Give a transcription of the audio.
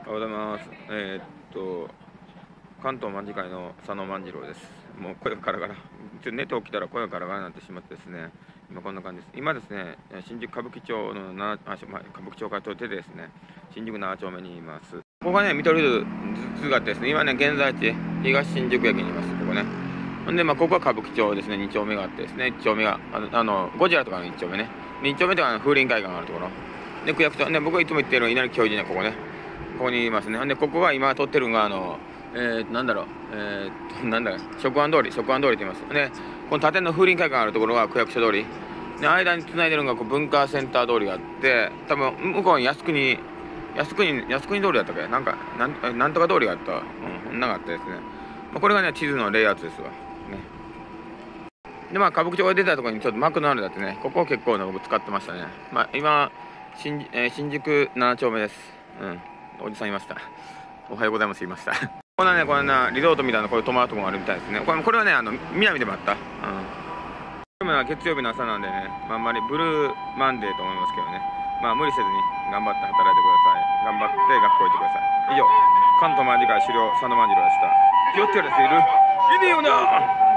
おはようございます。関東卍会の佐野万次郎です。もう声がガラガラ。寝て起きたら声がガラガラになってしまってですね、今こんな感じです。今ですね、新宿歌舞伎町の歌舞伎町から出てですね、新宿7丁目にいます。ここがね、見取り図があってですね、今ね、現在地、東新宿駅にいます、ここね。ほんで、ここは歌舞伎町ですね、2丁目があってですね、1丁目が、ゴジラとかの1丁目ね。2丁目では風林会館があるところ。で、区役所、ね、僕がいつも行ってる稲荷教授ね、ここね。ここにいますね。ほんで、ここが今撮ってるのが、食安通りって言います。で、この建の風林会館があるところは区役所通り。で、間に繋いでるのが文化センター通りがあって、多分、向こうに靖国通りだったっけなんとか通りがあった。なかったですね。これがね、地図のレイアウトですわ。ね。で、歌舞伎町が出たところにちょっとマクドナルドだってね、ここ結構僕使ってましたね。今、新宿7丁目です。おじさんいました。おはようございます。言いました。こんなリゾートみたいなこういう泊まるとこがあるみたいですね。これはね、南でもあった。今は月曜日の朝なんでね、あんまりブルーマンデーと思いますけどね。無理せずに頑張って働いてください。頑張って学校行ってください。以上、関東卍会狩猟佐野万次郎でした。気をつける人いる？いねえよな。